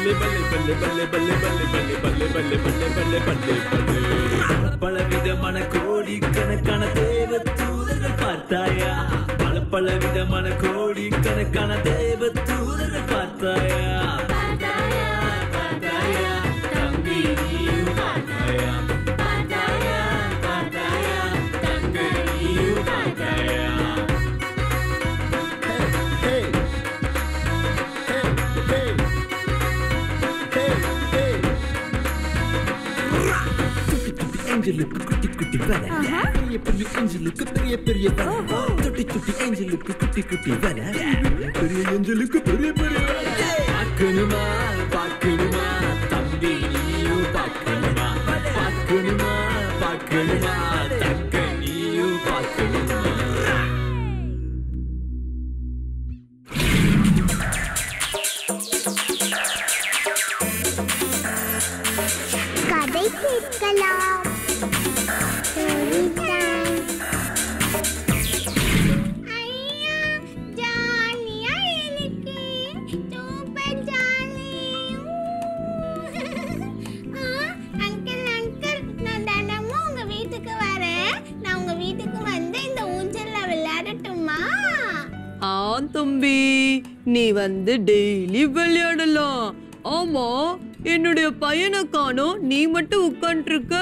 பலவிதமான கோடிக்கணக்கான தேவ தூதர்கள் பார்த்தாயா? பலவிதமான கோடிக்கணக்கான தேவ தூதர்கள் பார்த்தாயா? தம்பி நீயும் பார்த்தாயா? தங்க நீயும் பார்த்தாயா? ஏஞ்சலுக்கு குட்டி குட்டி வேலை, பெரிய பெரிய ஏஞ்சலுக்கு பெரிய பெரிய வேலை, தொட்டி தொட்டி ஏஞ்சலுக்கு குட்டி குட்டி வேலை, பெரிய ஏஞ்சலுக்கு பெரிய பெரிய வேலை. பார்க்கணுமா பார்க்கணுமா தம்பி நீயும் பார்க்கணுமா? பார்க்கணுமா பார்க்கணுமா தங்க நீயும் பார்க்கணுமா? கதை கேட்கலாம். தம்பி நீ வந்து டெய்லி விளையாடலாம். ஆமா, என்னுடைய பையனை காணோம், நீ மட்டும் உட்கார்ந்து இருக்க.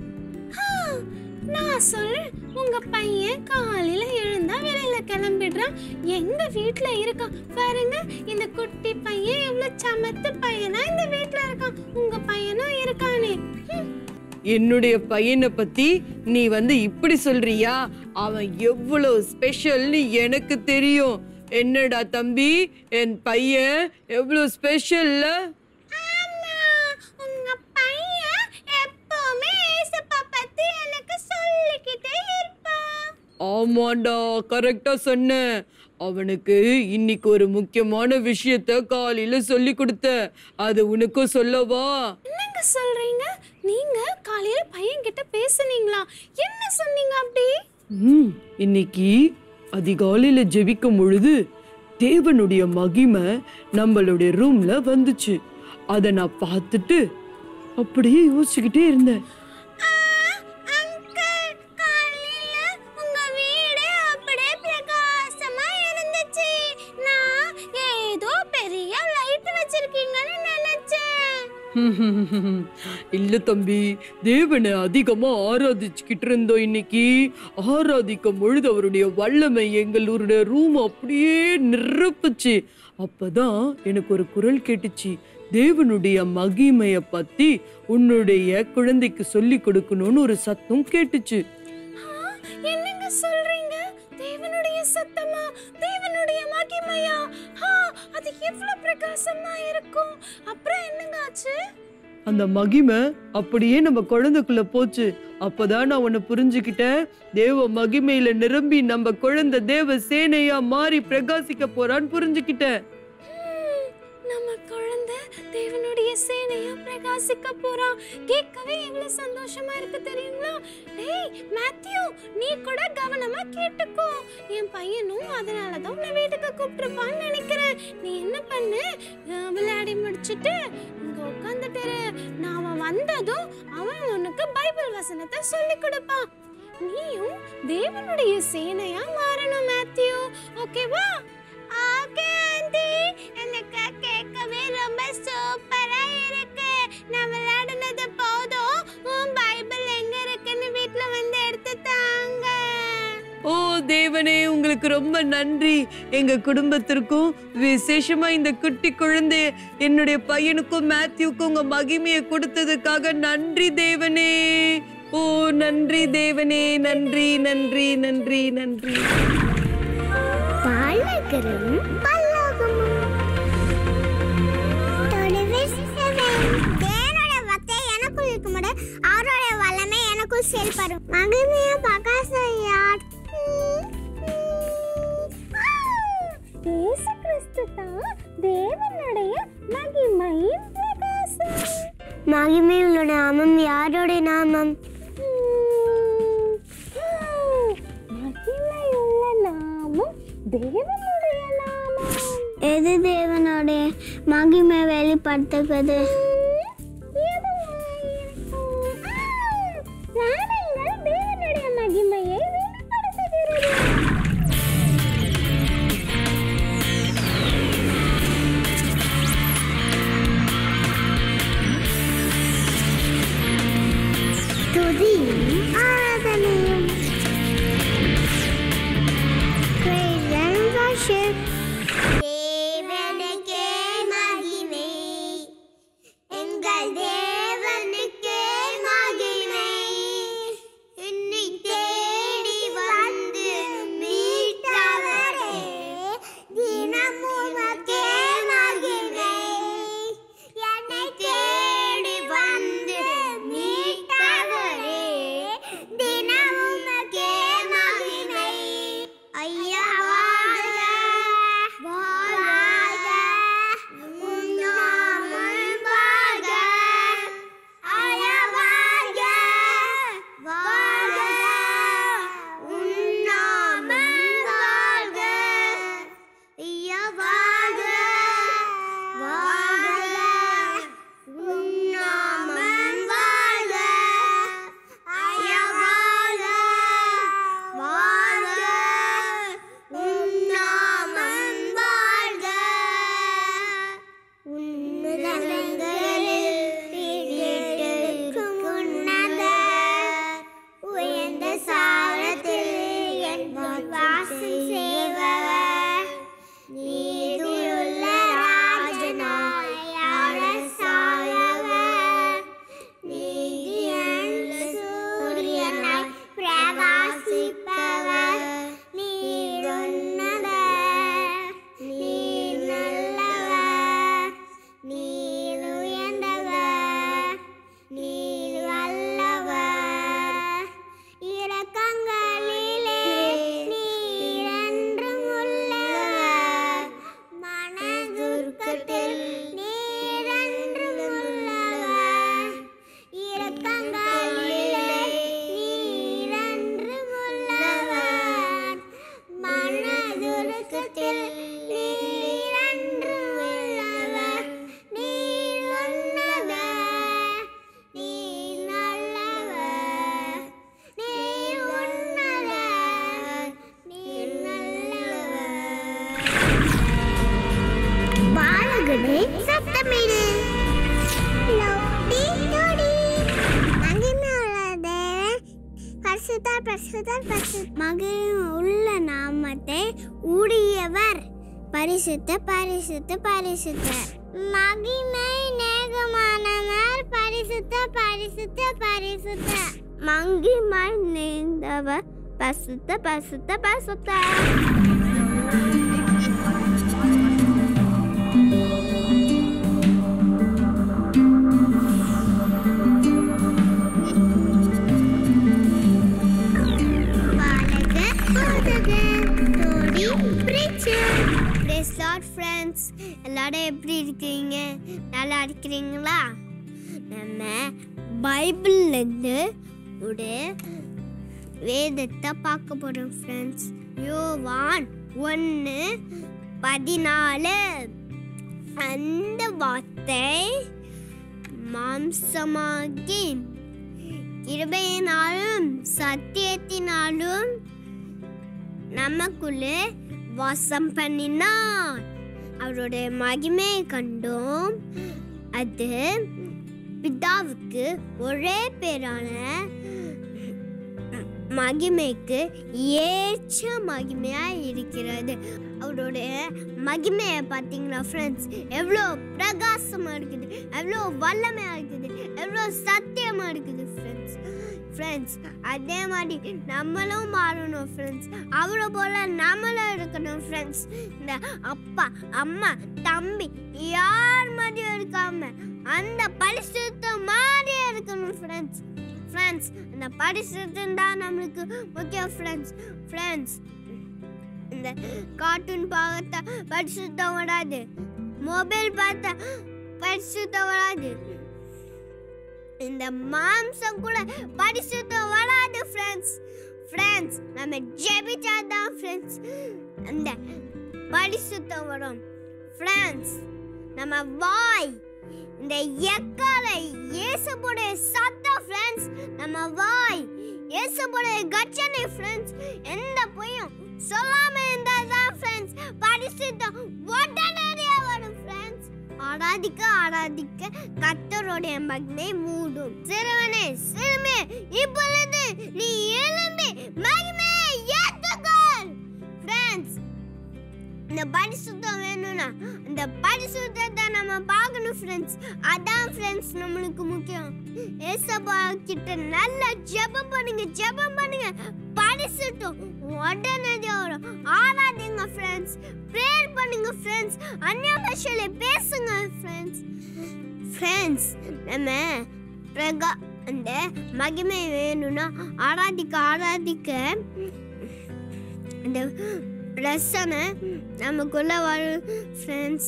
நான் சொல்றேன், உங்க பையன் காலையில எழுந்தா வெளியில கிளம்பிடுறான், எங்க வீட்டுல இருக்கான் பாருங்க. இந்த குட்டி பையன் எவ்வளவு சமத்து பையனா இந்த வீட்டுல இருக்கான். உங்க பையனும் இருக்கானே. என்னுடைய பையனை பத்தி நீ வந்து இப்படி சொல்றியா? அவன் எவ்வளவு ஸ்பெஷல்னு எனக்கு தெரியும். என்னடா தம்பி, என் பையன் எவ்வளவு ஸ்பெஷல்ல? ஆமா, உங்க பையன் எப்பவுமே ஏசப்பா பத்தி எனக்கு சொல்லிக்கிட்டே இருப்பான். ஆமாண்டா, கரெக்டா சொன்ன. அவனுக்கு இன்னைக்கு ஒரு முக்கியமான விஷயத்த காலையில சொல்லி கொடுத்த. அது உனக்கும் சொல்லவா? என்னங்க சொல்றீங்க? நீங்க காலையில பையன் கிட்ட பேசுனீங்களா? என்ன சொன்னீங்க அப்படி? இன்னைக்கு அதிகாலையில ஜெபிக்கும் பொழுது தேவனுடைய மகிமை நம்மளுடைய ரூம்ல வந்துச்சு. அத நான் பார்த்துட்டு அப்படியே யோசிச்சுக்கிட்டே இருந்தேன். இல்ல தம்பி, தேவனை அதிகமா ஆராதிச்சுக்கிட்டு இருந்தோம். இன்னைக்கு ஆராதிக்கும் பொழுது அவருடைய வல்லமை எங்களுடைய ரூம் அப்படியே நிரப்புச்சு. அப்பதான் எனக்கு ஒரு குரல் கேட்டுச்சு, தேவனுடைய மகிமைய பத்தி உன்னுடைய குழந்தைக்கு சொல்லி கொடுக்கணும்னு ஒரு சத்தம் கேட்டுச்சு. என்னங்க சொல்றீங்க? தேவனுடைய சத்தமா? தேவனுடைய மகிமையா? அது எவ்வளவு பிரகாசமா இருக்கும். அப்புறம் என்னங்க ஆச்சு? அந்த மகிமை அப்படியே நம்ம குழந்தைக்குள்ள போச்சு. அப்பதான் நான் உன்னை புரிஞ்சுக்கிட்டேன். தேவ மகிமையில நிரம்பி நம்ம குழந்தை தேவ சேனையா மாறி பிரகாசிக்க போறான்னு புரிஞ்சுக்கிட்டேன். நம்ம குழந்தை தேவனுடைய சேனையா பிரகாசிக்க போறான். கேட்கவே எவ்வளவு சந்தோஷமா இருக்கு தெரியுங்களா? டேய் மேத்யூ, நீ கூட கவனமா கேட்டுக்கோ. என் பையனும் அதனாலதான் உன்னை வீட்டுக்கு கூப்பிட்டுருப்பான்னு நினைக்கிறேன். நீ என்ன பண்ணு, விளையாடி முடிச்சுட்டு இங்க உட்காந்துட்டு நான் அவன் வந்ததும் அவன் உனக்கு பைபிள் வசனத்தை சொல்லி கொடுப்பான். நீயும் தேவனுடைய சேனையா மாறணும் மேத்யூ. ஓகேவா? ஓகே ஆண்டி, எனக்கு கேட்கவே ரொம்ப சூப்பரா இருக்கு. நான் விளையாடுனது போதும். பைபிள் எங்க இருக்குன்னு வீட்ல வந்து எடுத்து தாங்க. ஓ தேவனே, உங்களுக்கு ரொம்ப நன்றி. எங்க குடும்பத்திற்கும் விசேஷமா இந்த குட்டி குழந்தை என்னுடைய பையனுக்கும் மேத்யூக்கும் உங்க மகிமையை கொடுத்ததுக்காக நன்றி தேவனே. ஓ நன்றி தேவனே, நன்றி நன்றி நன்றி நன்றி. மகிமையுள்ள நாமம் யாருடைய நாமம்? மகிமையுள்ள நாமம் தேவனுடைய நாமம். எது தேவனுடைய மகிமை வெளிப்படுத்துகிறது. தேவனுடைய மகிமையை வெளிப்படுத்துகிறது. துதியும் ஆராதனையும். Praise and worship. தேவனுக்கே மகிமை, எங்கள் தேவனுக்கே மகிமை. என்னை தேடி வந்து மீட்டவரே, தினமும் உமக்கே மகிமை. என்னை தேடி வந்து மீட்டவரே, தினமும் உமக்கே மகிமை. ஐயா வாழ்க, வாழ்க, உம் நாமம் வாழ்க. ஐயா வாழ்க, வாழ்க, உம் நாமம் வாழ்க. ஐயா வாழ்க, வாழ்க, உம் நாமம் வாழ்க. ஐயா வாழ்க, வாழ்க, உம் நாமம் வாழ்க. உன்னதங்களில் வீற்றிருக்கும் உன்னதர், உயர்ந்த சாரத்தில் என்போர் வாசம் செய்பவர். நீதியுள்ள ராஜனாய் அரசாழ்பவர். நீதியுள்ள சூரியனாய் பிரகாசிப்பவர். நீர் உன்னதர், நீர் நல்லவர், நீர் உயர்ந்தவர், நீர் வல்லவர். இரக்கங்களிலே நீர் என்றும் உள்ளவர். மனதுருக்கத்தில் நீர் என்றும் உள்ளவர். இரக்கங்களிலே நீர் என்றும் உள்ளவர். மனதுருக்கத்தில் நீர் என்றும் உள்ளவர். நீர் உன்னதர், நீர் நல்லவர், நீர் உன்னதர், நீர் நல்லவர். பாலகனே சத்தமிடு. லோடி லோடி. மகிமை உள்ள தேவன் பரிசுத்தர், பரிசுத்தர், பரிசுத்தர். மகிமை உள்ள நாமத்தை உடையவர். பரிசுத்த, பரிசுத்த, பரிசுத்தர். மகிமை நேகமானவர். பரிசுத்த, பரிசுத்த, பரிசுத்தர். மகிமை நிறைந்தவர். பரிசுத்த, பரிசுத்த, பரிசுத்தர். Praise Lord friends. எல்லாரும் எப்படி இருக்கீங்க? நல்லா இருக்கிறீங்களா? நம்ம பைபிள்ல இருந்து ஒரு வேதத்தை பார்க்க போறோம் ஃப்ரெண்ட்ஸ். யோவான் 1:14. அந்த வார்த்தை மாம்சமாகி கிருபையினாலும் சத்தியத்தினாலும் நமக்குள்ளே வாசம் பண்ணினார். அவருடைய மகிமையை கண்டோம். அது பிதாவுக்கு ஒரே பேரான மகிமைக்கு ஏற்ற மகிமையாக இருக்கிறது. அவருடைய மகிமையை பார்த்தீங்களா ஃப்ரெண்ட்ஸ்? எவ்வளோ பிரகாசமாக இருக்குது, எவ்வளோ வல்லமையாக இருக்குது, எவ்வளோ சத்தியமாக இருக்குது ஃப்ரெண்ட்ஸ். ஃப்ரெண்ட்ஸ் அதே மாதிரி நம்மளும் மாறணும் ஃப்ரெண்ட்ஸ். அவரை போல நம்மளும் இருக்கணும் ஃப்ரெண்ட்ஸ். இந்த அப்பா அம்மா தம்பி யார் மாதிரியும் இருக்காம அந்த பரிசுத்தம் மாதிரியே இருக்கணும் ஃப்ரெண்ட்ஸ். ஃப்ரெண்ட்ஸ் அந்த பரிசுத்தம் தான் நம்மளுக்கு முக்கியம் ஃப்ரெண்ட்ஸ். ஃப்ரெண்ட்ஸ் இந்த கார்ட்டூன் பார்த்தா பரிசுத்தம் வராது, மொபைல் பார்த்தா பரிசுத்தம் வராது, இந்த மாம்சம் கூட பரிசுத்தம் வராது ஃப்ரெண்ட்ஸ். ஃப்ரெண்ட்ஸ் நம்ம ஜெபிச்சாதான் ஃப்ரெண்ட்ஸ் அந்த பரிசுத்தம் வரும். ஃப்ரெண்ட்ஸ் நம்ம வாய். இந்த எக்கால இயேசுவோட சத்தம் ஃப்ரெண்ட்ஸ். நம்ம வாய் இயேசுவோட கர்ஜனை ஃப்ரெண்ட்ஸ். எந்த பொய்யும் சொல்லாம இருந்தாதான் ஃப்ரெண்ட்ஸ் பரிசுத்தம் உடனடியா வரும் ஃப்ரெண்ட்ஸ். ஆராதிக்க ஆராதிக்க கர்த்தருடைய மகிமை மூடும். சிறுவனே சிறுமே இப்பொழுது நீ எழும்பி மகிமையை ஏற்றுக்கொள். ஃப்ரெண்ட்ஸ், இந்த பரிசுத்தம் வேணும்னா இந்த பரிசுத்தத்தை நம்ம பார்க்கணும் ஃப்ரெண்ட்ஸ். அதான் ஃப்ரெண்ட்ஸ் நம்மளுக்கு முக்கியம். ஏசப்பா கிட்ட நல்லா ஜெபம் பண்ணுங்க. பரிசுத்தம் உடனடியாக வரும். ஆராதிங்க ஃப்ரெண்ட்ஸ். ப்ரேயர் பண்ணுங்க ஃப்ரெண்ட்ஸ். அந்நிய பாஷையில பேசுங்க ஃப்ரெண்ட்ஸ். நம்ம அந்த மகிமை வேணும்னா ஆராதிக்க அந்த பிரசனை நமக்குள்ள வரும் ஃப்ரெண்ட்ஸ்.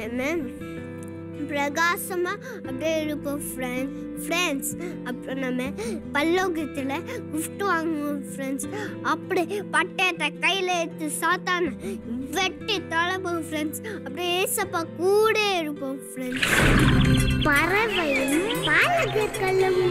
பிரகாசமா அப்படியே இருப்போம் ஃப்ரெண்ட்ஸ். அப்புறம் நம்ம பல்லோகத்தில் கிஃப்ட் வாங்குவோம் ஃப்ரெண்ட்ஸ். அப்படியே பட்டயத்தை கையில் எடுத்து சாத்தான வெட்டி தொலைப்போம் ஃப்ரெண்ட்ஸ். அப்படியே ஏசப்பா கூட இருப்போம் ஃப்ரெண்ட்ஸ். பறவையும் பாலகர்களும்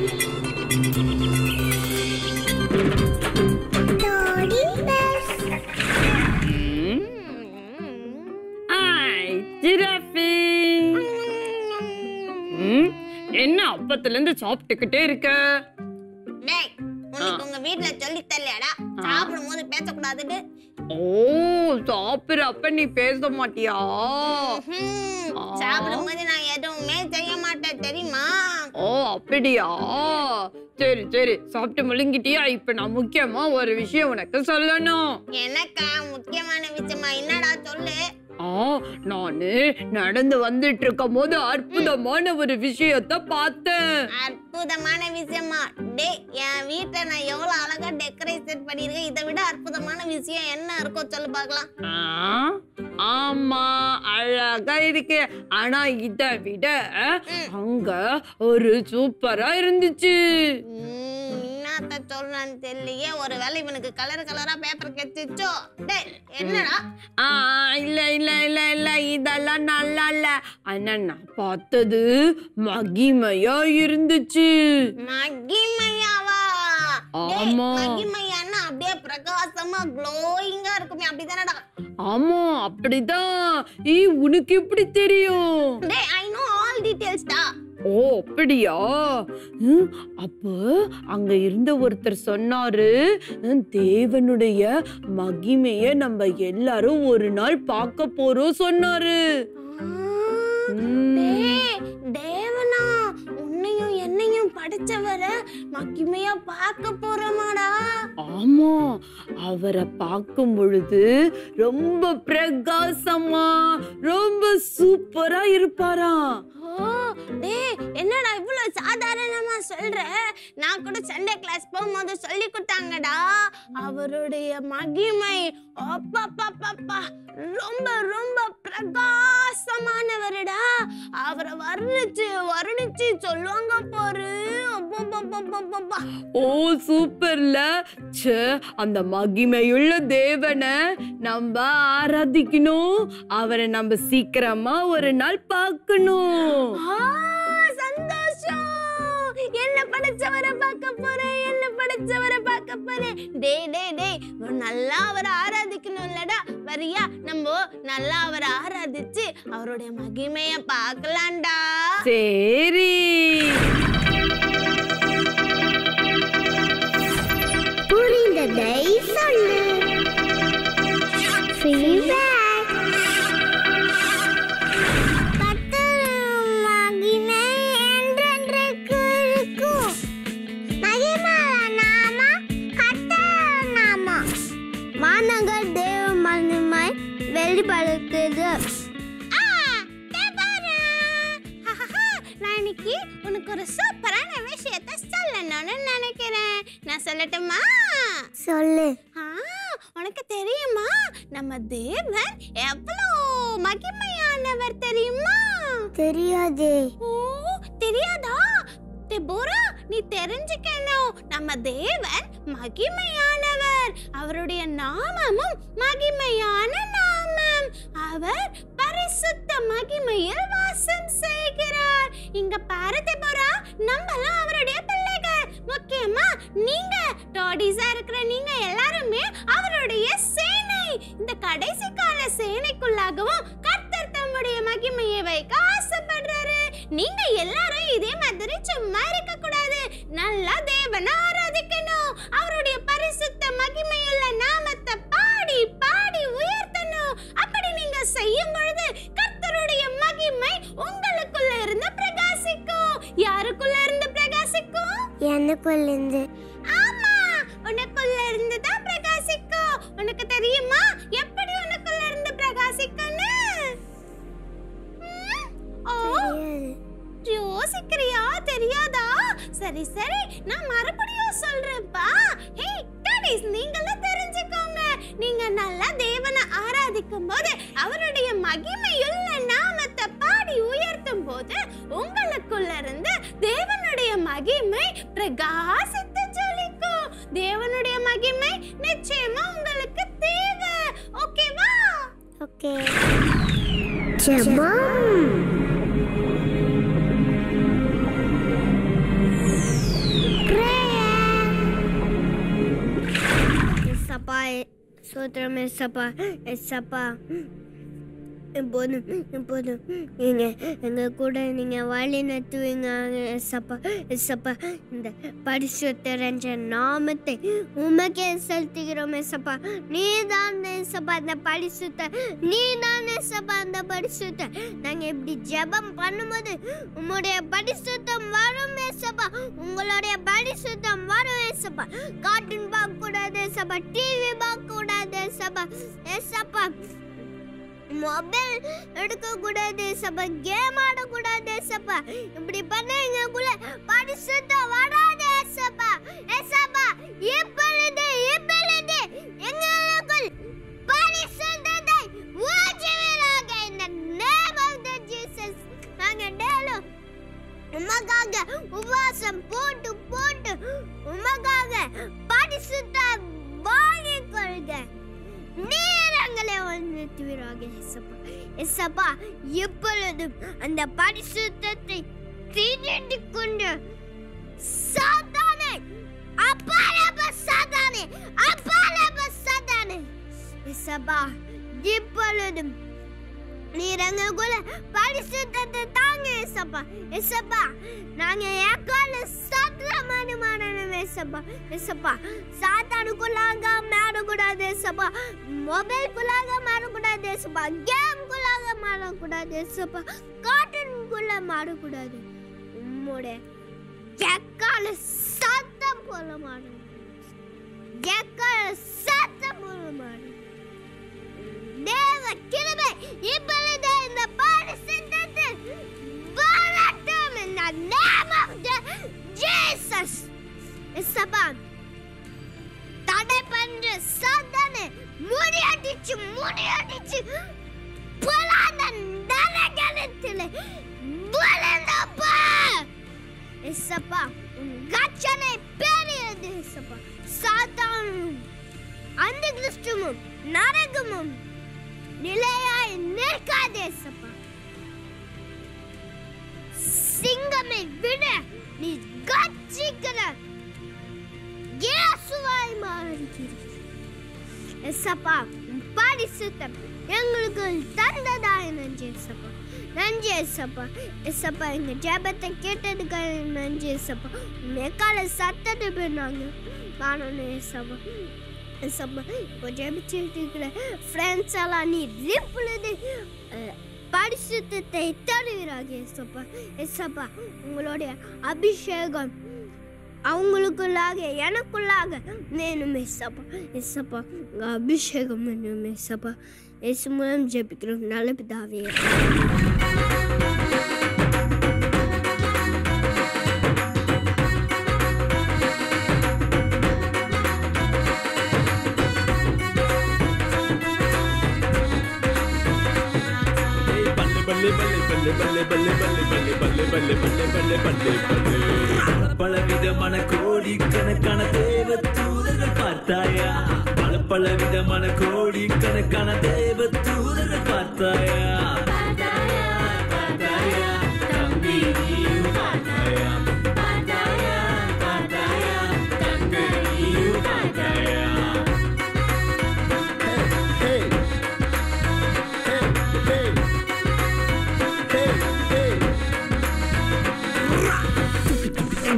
என்ன அப்பத்துல இருந்து சாப்பிட்டுக்கிட்டே இருக்க? டேய், உனக்கு உங்க வீட்ல சொல்லி தரலடா சாப்பிடும்போது பேசக்கூடாதுன்னு. ஓ, சாப்பிடுறப்ப நீ பேச மாட்டியா? சாப்பிடும்போது நான் எதுவுமே செய்ய மாட்டேன் தெரியுமா? ஓ அப்படியா? சரி சரி, சாப்பிட்டு முழுங்கிட்டியா? இப்ப நான் முக்கியமா ஒரு விஷயம் உனக்கு சொல்லணும். எனக்கா முக்கியமான விஷயமா? என்னடா சொல்லு. நானு நடந்து வந்துட்டு இருக்கும் போது அற்புதமான ஒரு விஷயத்த பார்த்தேன். அற்புதமான விஷயமா? டேய், என் வீட்டை நான் எவ்வளவு அழகா டெக்கரேஷன் பண்ணிருக்கேன். இதை விட அற்புதமான விஷயம் என்ன இருக்கோ சொல்லு பார்க்கலாம். ஆமா, அழகா இருக்கு. ஆனா இதை விட அங்க ஒரு சூப்பரா இருந்துச்சு. என்னத்த சொல்றான்னு தெரியலையே. ஒருவேளை இவனுக்கு கலர் கலரா பேப்பர் கெச்சிச்சோ. டேய், என்னடா? இல்ல இல்ல இல்ல இல்ல, இதெல்லாம் நல்லா இல்ல. ஆனா நான் பார்த்தது மகிமையா இருந்துச்சு. மகிமையாவா? ஆமா. மகிமையான்னா அப்படியே பிரகாசமா க்ளோயிங்கா இருக்குமே, அப்படிதானடா? ஆமா, அப்படிதான். உனக்கு எப்படி தெரியும்? டேய், I know all details டா. ஓ அப்படியா? அப்ப அங்க இருந்த ஒருத்தர் சொன்னாரு, தேவனுடைய மகிமைய நம்ம எல்லாரும் ஒரு நாள் பார்க்க போறோம் சொன்னாரு. தேவனா, உன்னையும் என்னையும் படைச்சவர மகிமையா பார்க்க போறோமாடா? ஆமா, அவரை பார்க்கும் பொழுது ரொம்ப பிரகாசமா ரொம்ப சூப்பரா இருப்பாரா. டேய், என்னடா இவ்வளவு சாதாரணமா சொல்ற? நான் கூட சண்டே கிளாஸ் போகும்போது சொல்லி கொடுத்தாங்கடா. அவருடைய மகிமை அப்பப்பப்பப்பா ரொம்ப ரொம்ப பிரகாசமானவருடா. அவரை வர்ணிச்சு சொல்லுவாங்க பாரு. ஓ சூப்பர்ல. அந்த மகிமையுள்ள தேவனை நம்ம ஆராதிக்கணும். அவரை நம்ம சீக்கிரமா ஒரு நாள் பார்க்கணும். சந்தோஷம். என்ன படைச்சவரை பார்க்க போறேன். டேய், நல்லா அவரை ஆராதிக்கணும்லடா. வரியா? நம்ம நல்லா அவரை ஆராதிச்சு அவருடைய மகிமைய பார்க்கலாம்டா. சரி. புரிந்ததை சொல்லு. வானங்கள் தேவ மகிமை வெளிப்படுத்துது. நான் இன்னைக்கு உனக்கு ஒரு சூப்பரான விஷயத்தை சொல்லணும்னு நினைக்கிறேன். நான் சொல்லட்டுமா? சொல்லு. உனக்கு தெரியுமா நம்ம தேவன் எவ்வளோ மகிமையானவர் தெரியுமா? தெரியாதே. ஓ, தெரியாதா? தெபோரா, நீ தெரிஞ்சுக்கணும். நம்ம தேவன் மகிமையானவர். அவருடைய நாமமும் மகிமையான நாமம். அவர் பரிசுத்த மகிமையில் இங்க பாரு தெபோரா, நம்மலாம் அவருடைய பிள்ளைகள். முக்கியமா நீங்க டாடிஸா இருக்கிற நீங்க எல்லாருமே அவருடைய சேனை. இந்த கடைசி கால சேனைக்குள்ளாகவும் கர்த்தர் தம்முடைய மகிமையை வைக்க ஆசைப்படுறாரு. நீங்க எல்லாரும் இதே மாதிரி சும்மா இருக்க கூடாது. நல்லா தேவனை ஆராதிக்கணும். அவருடைய பரிசுத்த மகிமையுள்ள நாமத்தை பாடி பாடி உயர்த்தணும். அப்படி நீங்க செய்யும் பொழுது கர்த்தருடைய மகிமை உங்களுக்குள்ள இருந்து பிரகாசிக்கும். யாருக்குள்ள இருந்து பிரகாசிக்கும்? எனக்குள்ள இருந்து. ஆமா, உனக்குள்ள இருந்து தான் பிரகாசிக்கும். உனக்கு தெரியுமா எப்படி உனக்குள்ள இருந்து பிரகாசிக்கும்னு? ஓ, யோசிக்கிறியா? தெரியாதா? சரி சரி, நான் மறுபடியும் சொல்றேன்ப்பா. ஹே டாடிஸ், நீங்களும் தெரிஞ்சுக்கோங்க. நீங்க நல்லா தேவனை ஆராதிக்கும் போது, அவருடைய மகிமையுள்ள நாமத்தை பாடி உயர்த்தும் போது உங்களுக்குள்ள இருந்து தேவனுடைய மகிமை பிரகாசித்து ஜொலிக்கும். தேவனுடைய மகிமை நிச்சயமா உங்களுக்கு தேவை. ஓகேவா? ஓகே. ஜெபம். ஏசப்பா, சோத்திரம் ஏசப்பா. ஏசப்பா, இப்போதும் நீங்க எங்க கூட நீங்க வழி நடத்துவீங்க ஏசப்பா. ஏசப்பா, இந்த பரிசுத்த நாமத்தை உமக்கே செலுத்துகிறோம் ஏசப்பா. நீதான் ஏசப்பா அந்த பரிசுத்த, நீதான் ஏசப்பா அந்த பரிசுத்த. நாங்க இப்படி ஜெபம் பண்ணும்போது உங்களுடைய பரிசுத்தம் வரும் ஏசப்பா. உங்களுடைய பரிசுத்தம் வரும் ஏசப்பா. கார்ட்டூன் பார்க்க கூடாது ஏசப்பா, டிவி பார்க்க கூடாது ஏசப்பா. ஏசப்பா, மொபைல் எடுக்க கூடாது ஏசப்பா, கேம் ஆட கூடாது ஏசப்பா. இப்படி பண்ண எங்களுக்குள்ள பரிசுத்தம் வராது ஏசப்பா. ஏசப்பா, இப்பொழுது எங்களுக்குள் பரிசுத்தத்தை ஊற்றுவீராக. இந்த நேம் ஆஃப் தி ஜீசஸ். நாங்க டேலும் உமக்காக உபவாசம் போட்டு போட்டு உமக்காக பரிசுத்தம் வாங்கிக் கொள்க. நேரங்களை நிறுத்துவீராக ஏசப்பா. ஏசப்பா, எப்பொழுதும் அந்த பரிசுத்தத்தை திருடி கொண்டு சாத்தானே, அப்பாலப்ப சாத்தானே, அப்பாலப்ப சாத்தானே. ஏசப்பா, எப்பொழுதும் நீர் எங்களுக்குள்ள பரிசுத்தத்தை தாங்க ஏசப்பா. ஏசப்பா, நாங்க ஏக்கால சத்திரமான மாறணும் ஏசப்பா. ஏசப்பா, சாத்தானுக்குள்ளாக மாறக்கூடாது ஏசப்பா. மொபைலுக்குள்ளாக மாறக்கூடாது ஏசப்பா. கேமுக்குள்ளாக மாறக்கூடாது ஏசப்பா. கார்ட்டூனுக்குள்ள மாறக்கூடாது. உம்முடைய ஏக்கால சத்தம் போல மாறணும். ஏக்கால சத்தம் போல மாறணும். தேவ கிருபை இப்பொழுது இந்த பரிசுத்தத்தை வரட்டும். in the name of Jesus. ஏசப்பா, தடை பண்ற சாத்தானே முடியடிச்சு புலாத நரகத்திலே விழுந்தப்பா. ஏசப்பா, உன் கச்சனை பெரியது ஏசப்பா. சாத்தான் அந்த கிறிஸ்துவும் நரகமும் நிலையாய் நிற்காதே ஏசப்பா. சிங்கமை விட நீ கட்சிக்கிற இயேசுவாய் மாறுகிறீர் ஏசப்பா. பரிசுத்தம் எங்களுக்கு தந்ததாய் நன்றி ஏசப்பா. நன்றி ஏசப்பா. ஏசப்பா, எங்க ஜெபத்தை கேட்டதுக்காக நன்றி ஏசப்பா. மேக்கால சத்தத்தை நாங்க காணணும் ஏசப்பா. ஏசப்பா, இப்போ ஜெபிச்சுட்டு இருக்கிற ஃப்ரெண்ட்ஸ் எல்லாம் நீ இப்பொழுது பரிசுத்தத்தை தருவீராக ஏசப்பா. ஏசப்பா, உங்களுடைய அபிஷேகம் அவங்களுக்குள்ளாக எனக்குள்ளாக வேணும் ஏசப்பா. ஏசப்பா, உங்கள் அபிஷேகம் வேணும் ஏசப்பா. இயேசு மூலம் ஜெபிக்கிறோம் நல்ல பிதாவே. பலவிதமான கோடிக்கணக்கான தேவ தூதர்கள் பார்த்தாயா? பல விதமான கோடிக்கணக்கான தேவ தூதர்கள் பார்த்தாயா? தம்பி,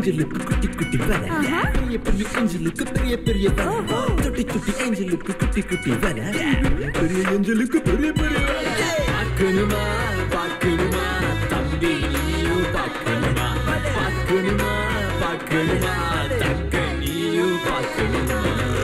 ஏஞ்சலுக்கு குட்டி குட்டி வேலை பெரிய பெரிய ஏஞ்சலுக்கு பெரிய பெரிய வேலை தொட்டி தொட்டி ஏஞ்சலுக்கு குட்டி குட்டி வேலை பெரிய ஏஞ்சலுக்கு பெரிய பெரிய வேலை பார்க்கணுமா பார்க்கணுமா தம்பி நீயும் பார்க்கணுமா பார்க்கணுமா பார்க்கணுமா தங்க நீயும் பார்க்கணுமா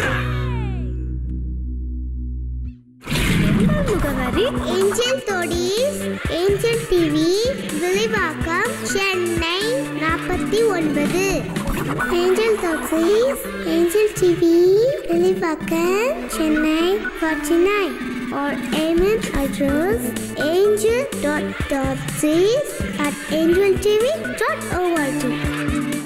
முகவரி ஏஞ்சல் தோடிஸ் angel TV Villivakkam Chennai 49 angel தோடிஸ் angel TV Villivakkam Chennai 49 or email address angel.tv@angeltv.org